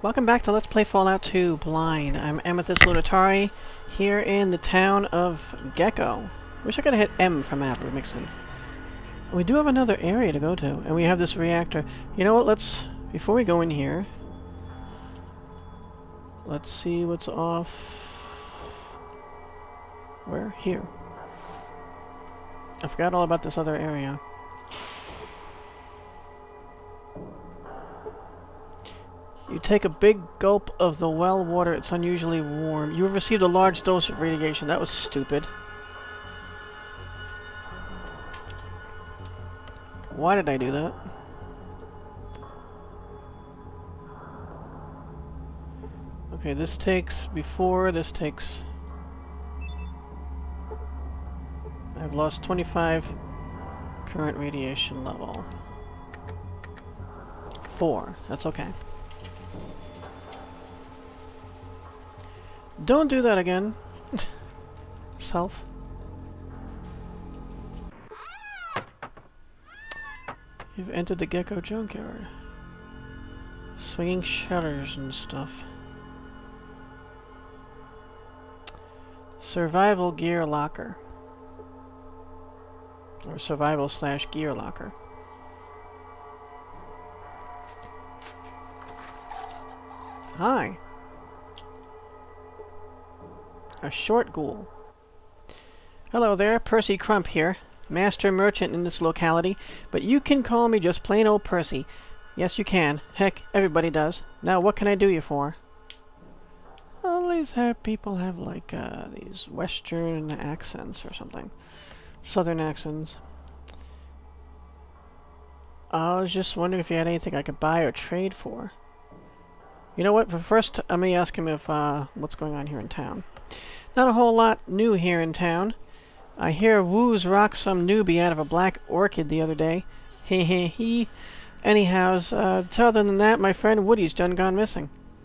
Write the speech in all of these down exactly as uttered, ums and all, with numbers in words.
Welcome back to Let's Play Fallout two Blind. I'm Amethyst Ludatari, here in the town of Gecko. Wish I could have hit M for map, it would make sense. We do have another area to go to, and we have this reactor. You know what, let's... Before we go in here... Let's see what's off... Where? Here. I forgot all about this other area. You take a big gulp of the well water. It's unusually warm. You have received a large dose of radiation. That was stupid. Why did I do that? Okay, this takes before, this takes... I've lost twenty-five current radiation level. Four. That's okay. Don't do that again. Self. You've entered the Gecko Junkyard. Swinging shutters and stuff. Survival gear locker. Or survival slash gear locker. Hi. A short ghoul. Hello there, Percy Crump here, master merchant in this locality, but you can call me just plain old Percy. Yes, you can. Heck, everybody does. Now, what can I do you for? Well, these have people have like uh, these Western accents or something, Southern accents. I was just wondering if you had anything I could buy or trade for. You know what? But first, let me ask him if uh, what's going on here in town. Not a whole lot new here in town. I hear Woos rocked some newbie out of a black orchid the other day. Heh heh heh. Anyhows, uh, other than that, my friend Woody's done gone missing.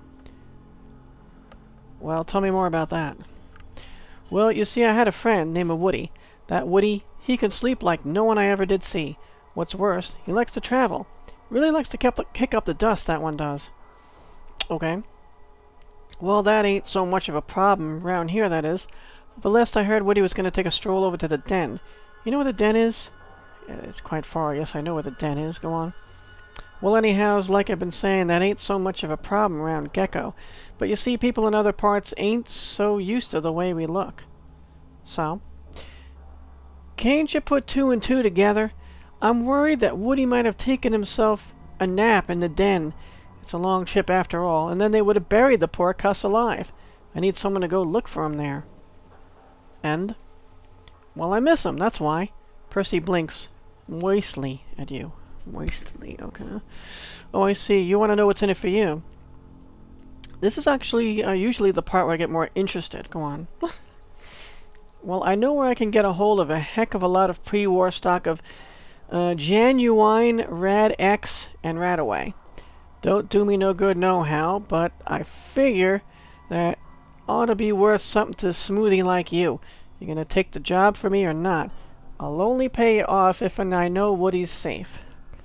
Well, tell me more about that. Well, you see, I had a friend named Woody. That Woody, he can sleep like no one I ever did see. What's worse, he likes to travel. Really likes to keep, kick up the dust, that one does. Okay. Well, that ain't so much of a problem around here, that is. But last I heard, Woody was going to take a stroll over to the den. You know where the den is? Yeah, it's quite far. Yes, I know where the den is. Go on. Well, anyhows, like I've been saying, that ain't so much of a problem around Gecko. But you see, people in other parts ain't so used to the way we look. So? Can't you put two and two together? I'm worried that Woody might have taken himself a nap in the den. It's a long trip after all, and then they would have buried the poor cuss alive. I need someone to go look for him there. And? Well, I miss him, that's why. Percy blinks wastely at you. Wastely, okay. Oh, I see. You want to know what's in it for you. This is actually uh, usually the part where I get more interested. Go on. Well, I know where I can get a hold of a heck of a lot of pre-war stock of uh, genuine Rad-X and Rad-Away. Don't do me no good no-how, but I figure that ought to be worth something to a smoothie like you. You gonna take the job for me or not? I'll only pay you off if and I know Woody's safe.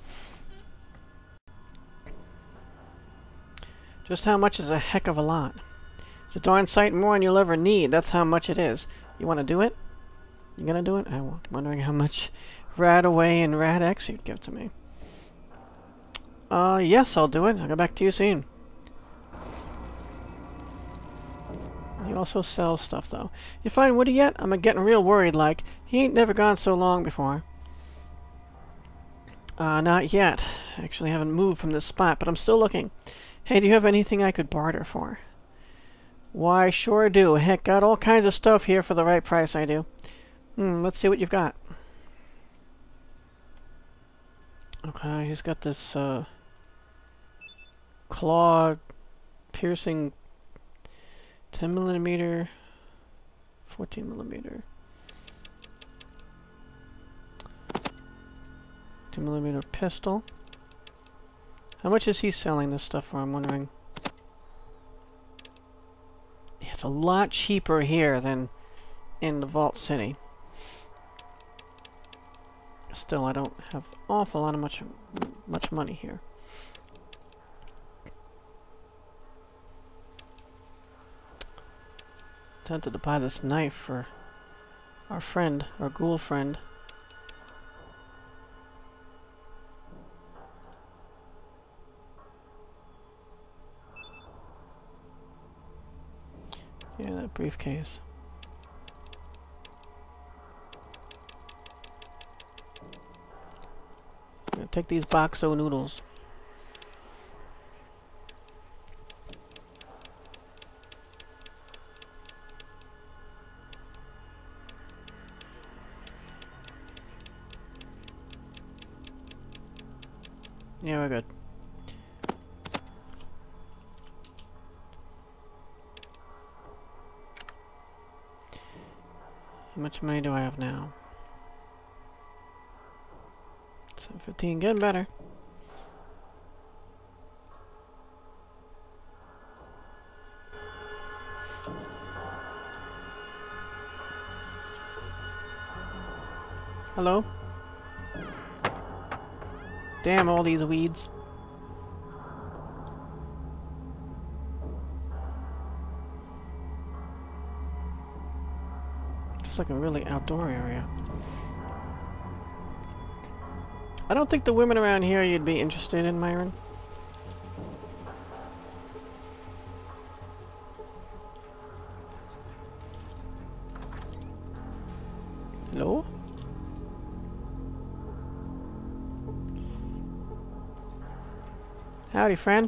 Just how much is a heck of a lot? It's a darn sight more than you'll ever need. That's how much it is. You want to do it? You gonna do it? I'm wondering how much Rad-Away and Rad-X you'd give to me. Uh, yes, I'll do it. I'll get back to you soon. You also sell stuff, though. You find Woody yet? I'm getting real worried, like. He ain't never gone so long before. Uh, not yet. Actually, I haven't moved from this spot, but I'm still looking. Hey, do you have anything I could barter for? Why, sure do. Heck, got all kinds of stuff here for the right price, I do. Hmm, let's see what you've got. Okay, he's got this, uh... claw piercing ten millimeter, fourteen millimeter, two millimeter pistol. How much is he selling this stuff for? I'm wondering. Yeah, it's a lot cheaper here than in the Vault City. Still, I don't have an awful lot of much much money here. tempted to buy this knife for our friend, our ghoul friend. Yeah, that briefcase. Yeah, take these boxo noodles. Yeah, we're good. How much money do I have now? seven fifteen, getting better. Hello? Damn, all these weeds. It's like a really outdoor area. I don't think the women around here you'd be interested in, Myron. Hello? Howdy, friend.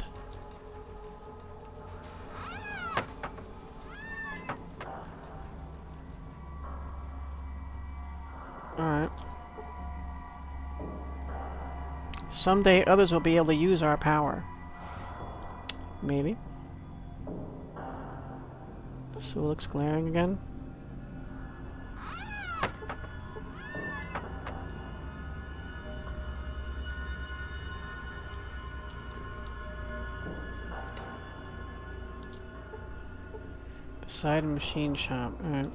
Alright. Someday others will be able to use our power. Maybe. So it looks glaring again. Beside a machine shop. Alright.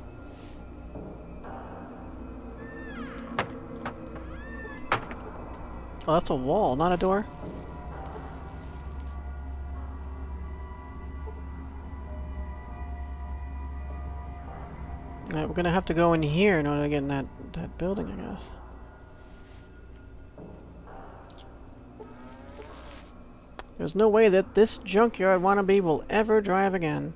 Oh, that's a wall, not a door. Alright, we're gonna have to go in here in order to get in that, that building, I guess. There's no way that this junkyard wannabe will ever drive again.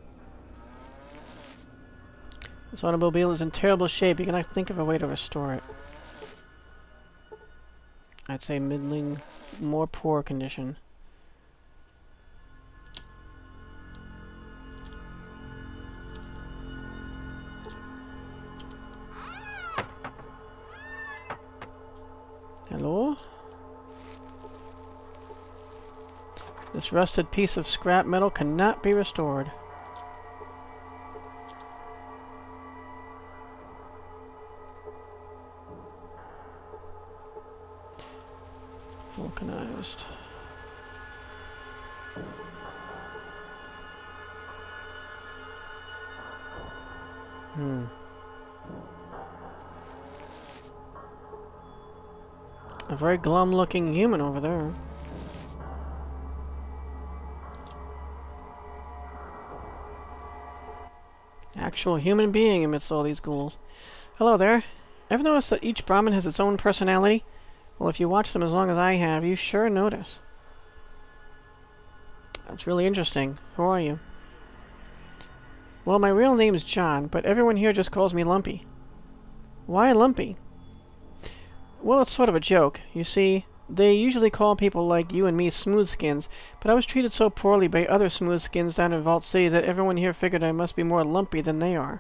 This automobile is in terrible shape. You cannot think of a way to restore it. I'd say middling, more poor condition. Hello? This rusted piece of scrap metal cannot be restored. Vulcanized. Hmm. A very glum-looking human over there. Actual human being amidst all these ghouls. Hello there. Ever notice that each Brahmin has its own personality? Well, if you watch them as long as I have, you sure notice. That's really interesting. Who are you? Well, my real name's John, but everyone here just calls me Lumpy. Why Lumpy? Well, it's sort of a joke. You see, they usually call people like you and me smoothskins, but I was treated so poorly by other smoothskins down in Vault City that everyone here figured I must be more lumpy than they are.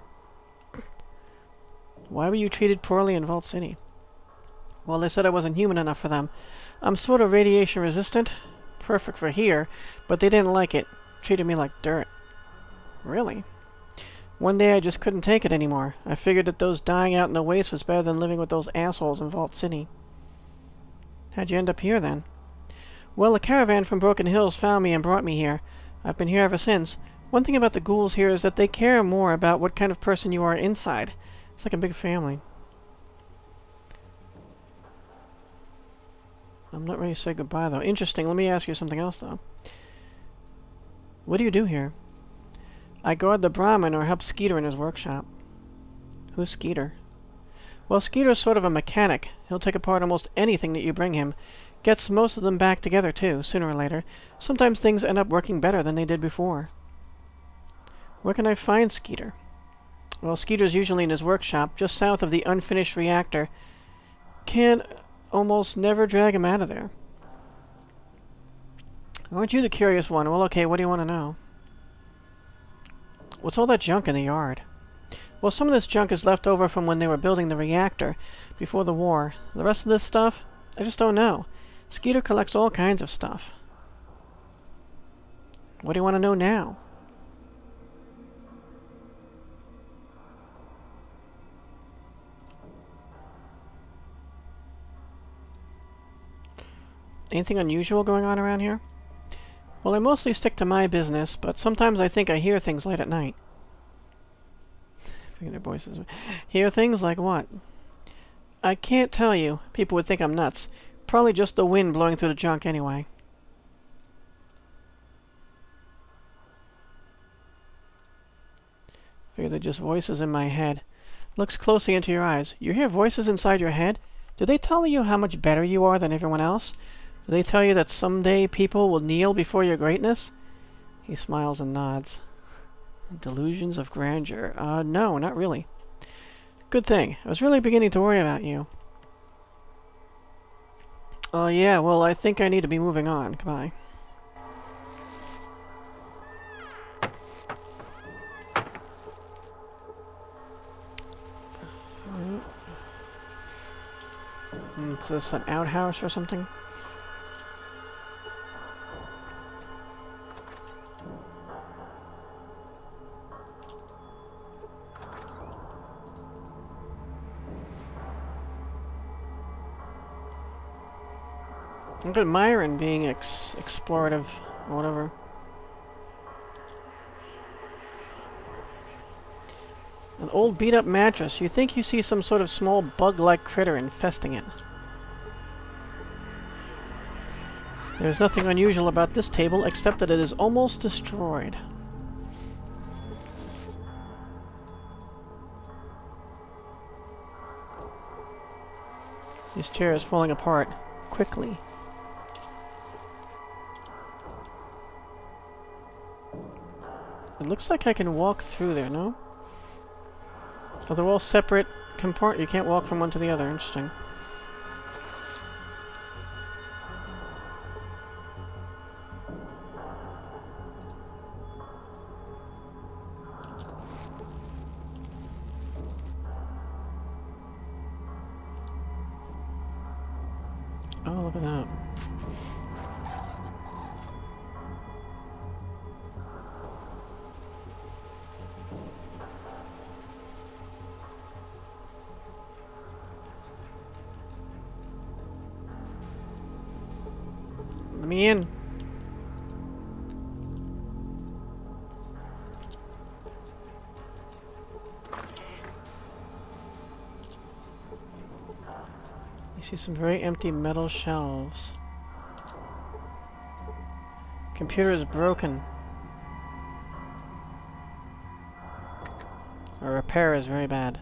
Why were you treated poorly in Vault City? Well, they said I wasn't human enough for them. I'm sort of radiation resistant. Perfect for here, but they didn't like it. Treated me like dirt. Really? One day I just couldn't take it anymore. I figured that those dying out in the waste was better than living with those assholes in Vault City. How'd you end up here, then? Well, a caravan from Broken Hills found me and brought me here. I've been here ever since. One thing about the ghouls here is that they care more about what kind of person you are inside. It's like a big family. I'm not ready to say goodbye, though. Interesting. Let me ask you something else, though. What do you do here? I guard the Brahmin or help Skeeter in his workshop. Who's Skeeter? Well, Skeeter's sort of a mechanic. He'll take apart almost anything that you bring him. Gets most of them back together, too, sooner or later. Sometimes things end up working better than they did before. Where can I find Skeeter? Well, Skeeter's usually in his workshop, just south of the unfinished reactor. Can almost never drag him out of there. Aren't you the curious one? Well, okay, what do you want to know? What's all that junk in the yard? Well, some of this junk is left over from when they were building the reactor before the war. The rest of this stuff, I just don't know. Skeeter collects all kinds of stuff. What do you want to know now? Anything unusual going on around here? Well, I mostly stick to my business, but sometimes I think I hear things late at night. Their voices. Hear things like what? I can't tell you. People would think I'm nuts. Probably just the wind blowing through the junk anyway. Figure they're just voices in my head. Looks closely into your eyes. You hear voices inside your head? Do they tell you how much better you are than everyone else? Do they tell you that someday people will kneel before your greatness? He smiles and nods. Delusions of grandeur. Uh, no, not really. Good thing. I was really beginning to worry about you. Oh, uh, yeah, well, I think I need to be moving on. Goodbye. Is this an outhouse or something? Look at Myron being ex explorative, or whatever. An old beat-up mattress. You think you see some sort of small bug-like critter infesting it. There's nothing unusual about this table except that it is almost destroyed. This chair is falling apart quickly. It looks like I can walk through there, no? Oh, they're all separate compartments. You can't walk from one to the other. Interesting. Oh, look at that. Let me in. You see some very empty metal shelves. Computer is broken. Or repair is very bad.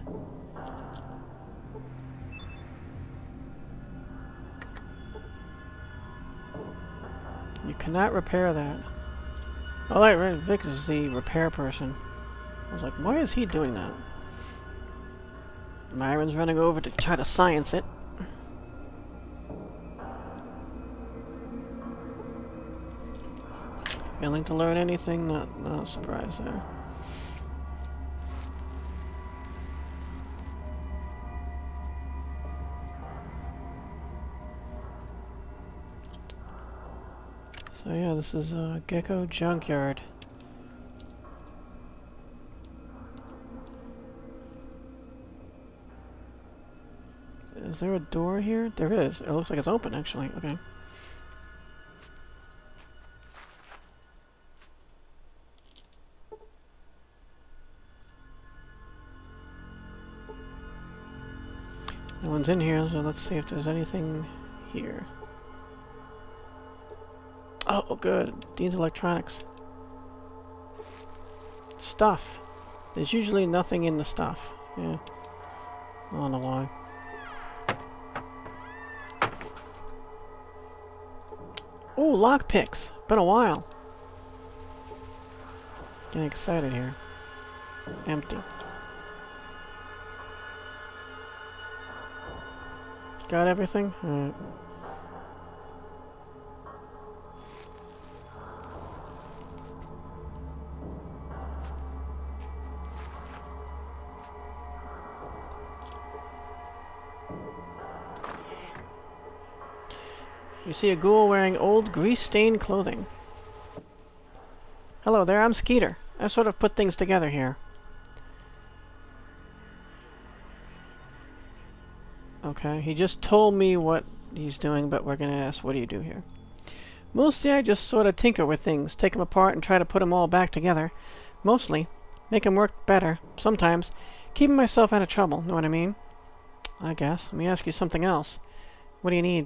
You cannot repair that. Oh, right, Vic is the repair person. I was like, why is he doing that? Myron's running over to try to science it. Failing to learn anything? Not, not a surprise there. So yeah, this is uh, Gecko Junkyard. Is there a door here? There is. It looks like it's open, actually. Okay. No one's in here, so let's see if there's anything here. Oh, good. Dean's Electronics. Stuff. There's usually nothing in the stuff. Yeah. I don't know why. Ooh, lockpicks. Been a while. Getting excited here. Empty. Got everything? Alright. You see a ghoul wearing old grease-stained clothing. Hello there, I'm Skeeter. I sort of put things together here. Okay, he just told me what he's doing, but we're gonna ask, what do you do here? Mostly I just sort of tinker with things, take them apart and try to put them all back together. Mostly. Make them work better. Sometimes. Keeping myself out of trouble, know what I mean? I guess. Let me ask you something else. What do you need?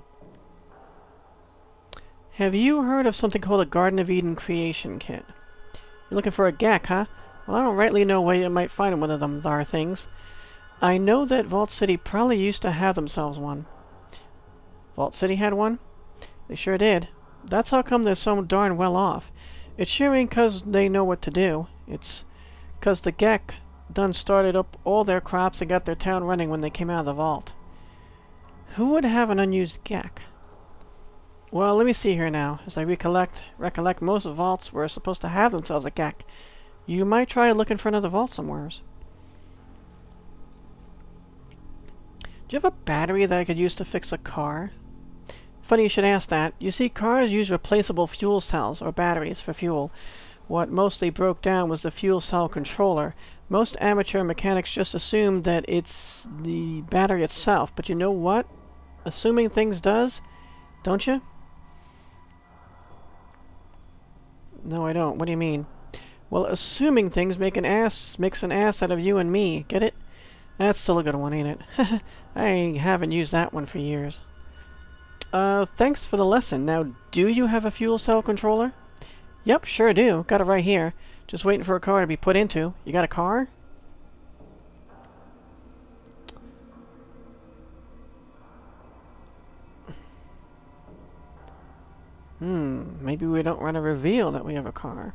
Have you heard of something called a Garden of Eden creation kit? You're looking for a Gecko, huh? Well, I don't rightly know where you might find one of them thar things. I know that Vault City probably used to have themselves one. Vault City had one? They sure did. That's how come they're so darn well off. It sure ain't 'cause they know what to do. It's 'cause the Gecko done started up all their crops and got their town running when they came out of the vault. Who would have an unused Gecko? Well, let me see here now. As I recollect, recollect most vaults were supposed to have themselves a Gecko. You might try looking for another vault somewheres. Do you have a battery that I could use to fix a car? Funny you should ask that. You see, cars use replaceable fuel cells, or batteries, for fuel. What mostly broke down was the fuel cell controller. Most amateur mechanics just assumed that it's the battery itself, but you know what? Assuming things does, don't you? No, I don't. What do you mean? Well, assuming things make an ass makes an ass out of you and me. Get it? That's still a good one, ain't it? I haven't used that one for years. Uh, thanks for the lesson. Now, do you have a fuel cell controller? Yep, sure do. Got it right here. Just waiting for a car to be put into. You got a car? Hmm, maybe we don't want to reveal that we have a car.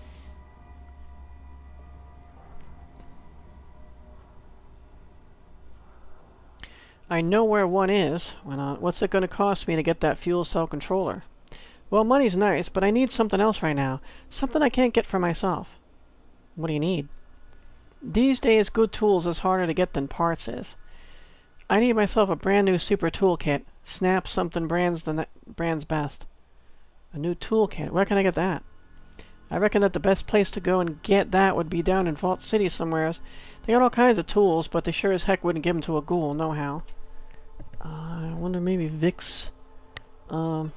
I know where one is. What's it going to cost me to get that fuel cell controller? Well, money's nice, but I need something else right now. Something I can't get for myself. What do you need? These days, good tools is harder to get than parts is. I need myself a brand new super toolkit. Snap something brands the brand's best. A new toolkit. Where can I get that? I reckon that the best place to go and get that would be down in Vault City somewheres. They got all kinds of tools, but they sure as heck wouldn't give them to a ghoul, no how. Uh, I wonder maybe Vic's... Um...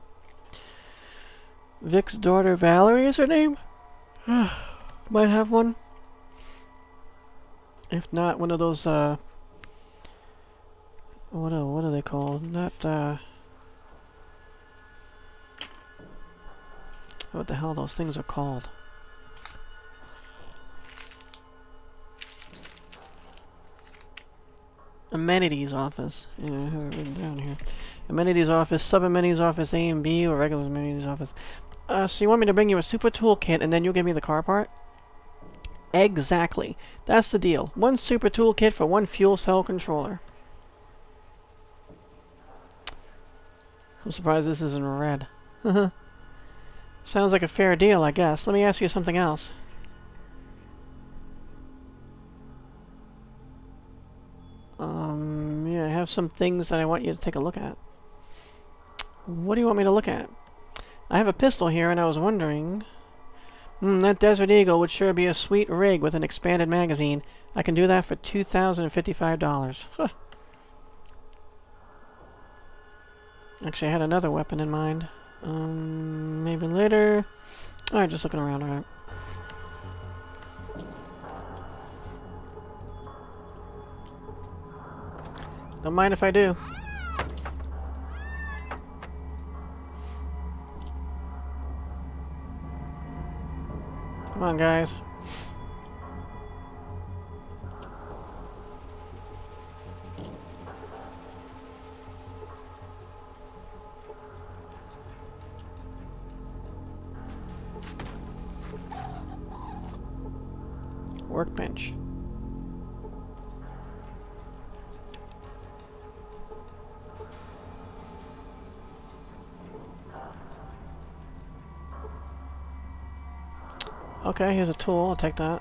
Vic's daughter Valerie is her name? Might have one. If not, one of those, uh... What are, what are they called? Not, uh... what the hell those things are called? Amenities office. Yeah, I have it written down here. Amenities office, sub-amenities office A and B, or regular amenities office. Uh, so you want me to bring you a super toolkit and then you'll give me the car part? Exactly. That's the deal. One super toolkit for one fuel cell controller. I'm surprised this isn't red. Sounds like a fair deal, I guess. Let me ask you something else. Um, yeah, I have some things that I want you to take a look at. What do you want me to look at? I have a pistol here, and I was wondering... Hmm, that Desert Eagle would sure be a sweet rig with an expanded magazine. I can do that for two thousand fifty-five dollars. Huh. Actually, I had another weapon in mind. Um, maybe later. Alright, just looking around, alright. Don't mind if I do. Come on, guys. Workbench. Okay, here's a tool. I'll take that.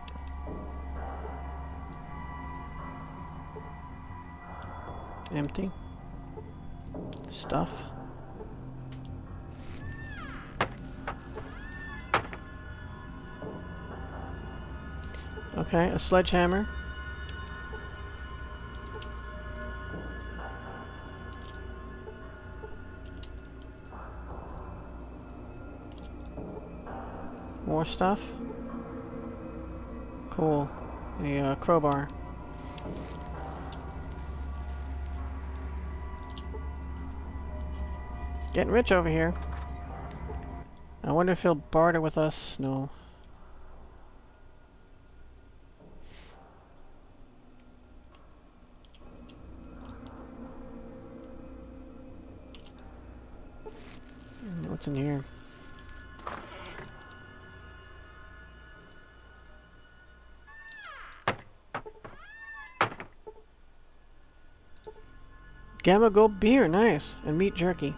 Empty. Stuff. Okay, a sledgehammer. More stuff. Cool. A uh, crowbar. Getting rich over here. I wonder if he'll barter with us. No. What's in here? Gamma Gold beer, nice. And meat jerky.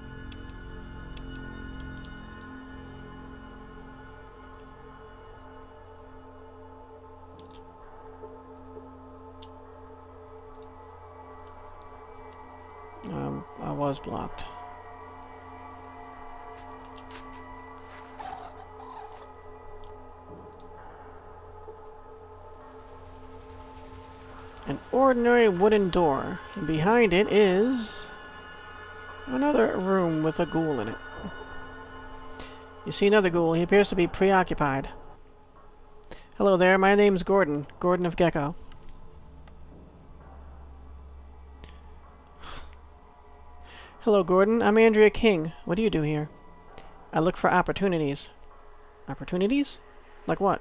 Um, I was blocked. An ordinary wooden door, and behind it is another room with a ghoul in it. You see another ghoul. He appears to be preoccupied. Hello there, my name's Gordon. Gordon of Gecko. Hello, Gordon. I'm Andrea King. What do you do here? I look for opportunities. Opportunities? Like what?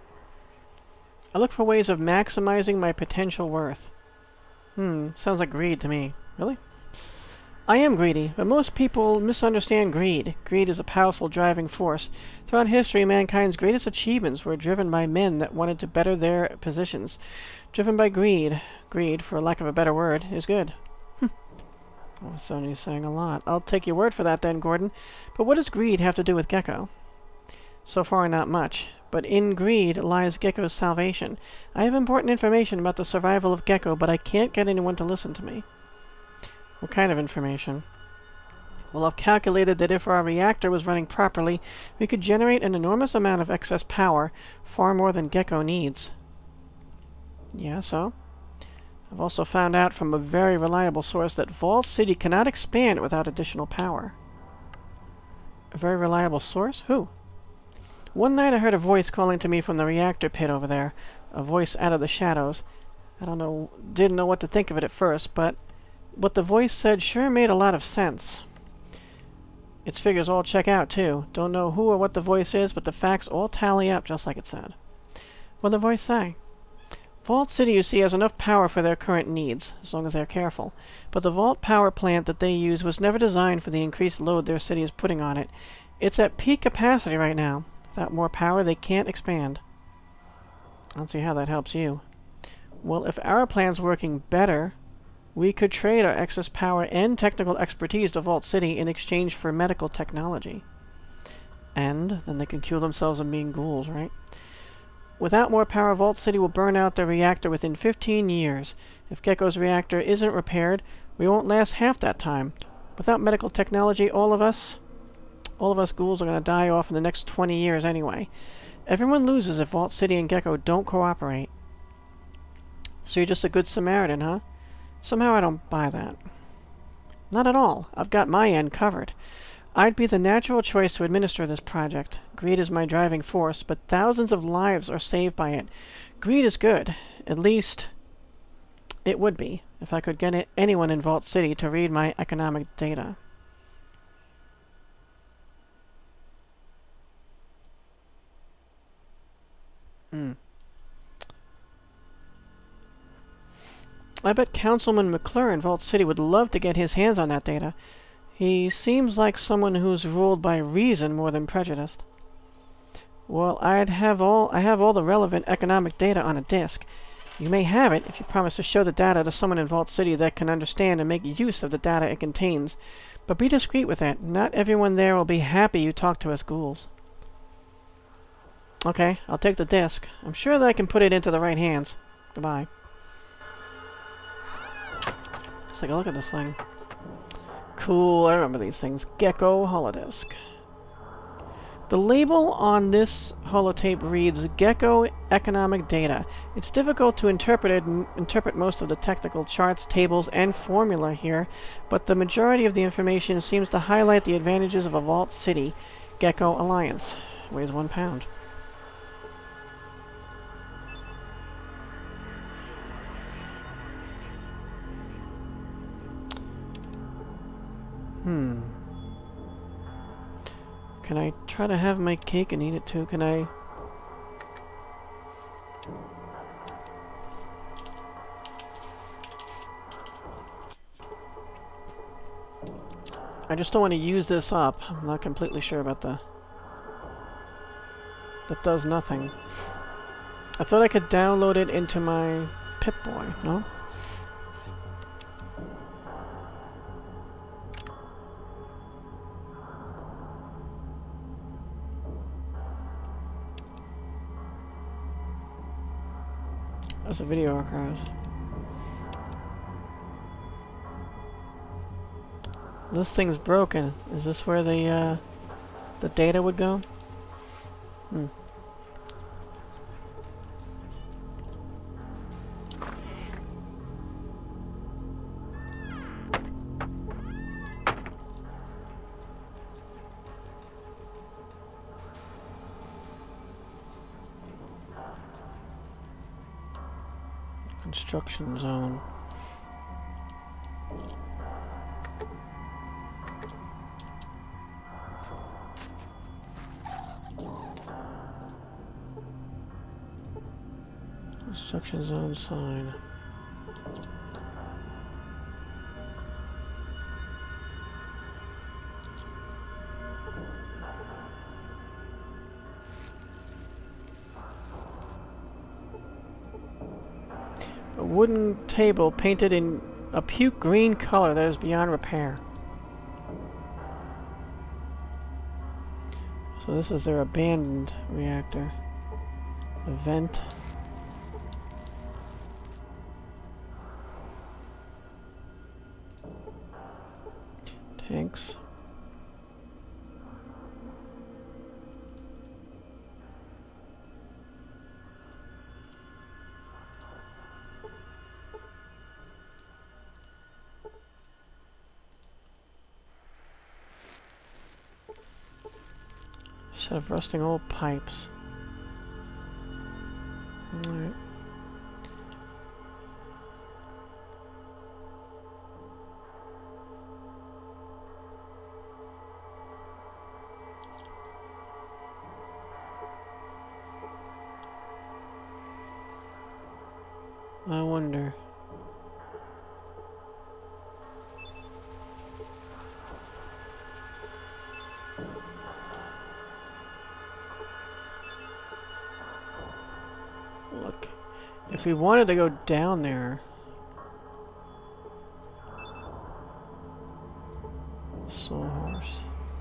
I look for ways of maximizing my potential worth. Hmm, sounds like greed to me. Really? I am greedy, but most people misunderstand greed. Greed is a powerful driving force. Throughout history, mankind's greatest achievements were driven by men that wanted to better their positions. Driven by greed. Greed, for lack of a better word, is good. All of a sudden he's saying a lot. I'll take your word for that then, Gordon. But what does greed have to do with Gecko? So far, not much. But in greed lies Gecko's salvation. I have important information about the survival of Gecko, but I can't get anyone to listen to me. What kind of information? Well, I've calculated that if our reactor was running properly, we could generate an enormous amount of excess power, far more than Gecko needs. Yeah, so? I've also found out from a very reliable source that Vault City cannot expand without additional power. A very reliable source? Who? One night I heard a voice calling to me from the reactor pit over there. A voice out of the shadows. I don't know, didn't know what to think of it at first, but what the voice said sure made a lot of sense. Its figures all check out, too. Don't know who or what the voice is, but the facts all tally up just like it said. What'd the voice say? Vault City, you see, has enough power for their current needs, as long as they're careful. But the Vault power plant that they use was never designed for the increased load their city is putting on it. It's at peak capacity right now. Without more power, they can't expand. I don't see how that helps you. Well, if our plan's working better, we could trade our excess power and technical expertise to Vault City in exchange for medical technology. And then they can cure themselves of being ghouls, right? Without more power, Vault City will burn out their reactor within fifteen years. If Gecko's reactor isn't repaired, we won't last half that time. Without medical technology, all of us... All of us ghouls are going to die off in the next twenty years anyway. Everyone loses if Vault City and Gecko don't cooperate. So you're just a good Samaritan, huh? Somehow I don't buy that. Not at all. I've got my end covered. I'd be the natural choice to administer this project. Greed is my driving force, but thousands of lives are saved by it. Greed is good. At least, it would be, if I could get it, anyone in Vault City to read my economic data. Hmm. I bet Councilman McClure in Vault City would love to get his hands on that data. He seems like someone who's ruled by reason more than prejudice. Well, I'd have all I have all the relevant economic data on a disk. You may have it if you promise to show the data to someone in Vault City that can understand and make use of the data it contains. But be discreet with it. Not everyone there will be happy you talk to us ghouls. Okay, I'll take the disc. I'm sure that I can put it into the right hands. Goodbye. Let's take a look at this thing. Cool, I remember these things. Gecko holodisc. The label on this holotape reads Gecko Economic Data. It's difficult to interpret it, m interpret most of the technical charts, tables, and formula here, but the majority of the information seems to highlight the advantages of a Vault City Gecko Alliance. Weighs one pound. Hmm. Can I try to have my cake and eat it too? Can I... I just don't want to use this up. I'm not completely sure about the... That does nothing. I thought I could download it into my Pip-Boy, no? That's a video archives. This thing's broken. Is this where the uh, the data would go? Hmm. Construction zone. Construction zone sign. A wooden table painted in a puke green color that is beyond repair. So this is their abandoned reactor. A vent. Tanks. Set of rusting old pipes. Alright. I wonder. Look, if we wanted to go down there, soul horse.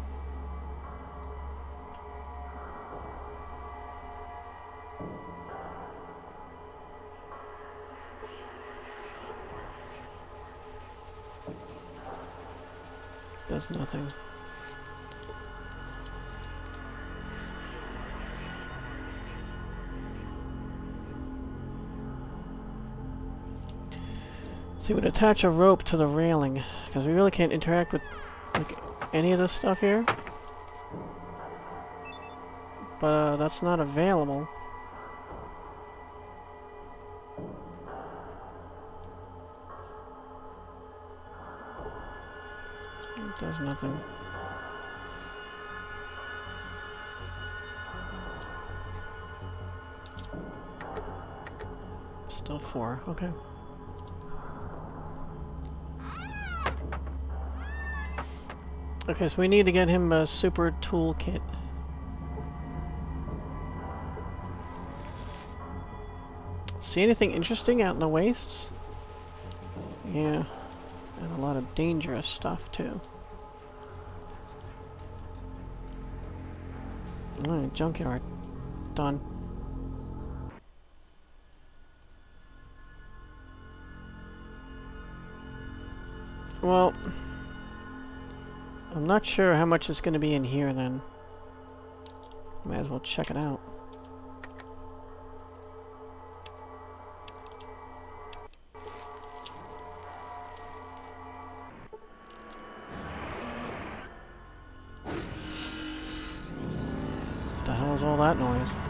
Does nothing. So you would attach a rope to the railing, because we really can't interact with like any of this stuff here. But uh, that's not available. It does nothing. Still four, okay. Okay, so we need to get him a super toolkit. See anything interesting out in the wastes? Yeah. And a lot of dangerous stuff, too. Alright, junkyard. Done. Well, I'm not sure how much is going to be in here then. Might as well check it out. What the hell is all that noise?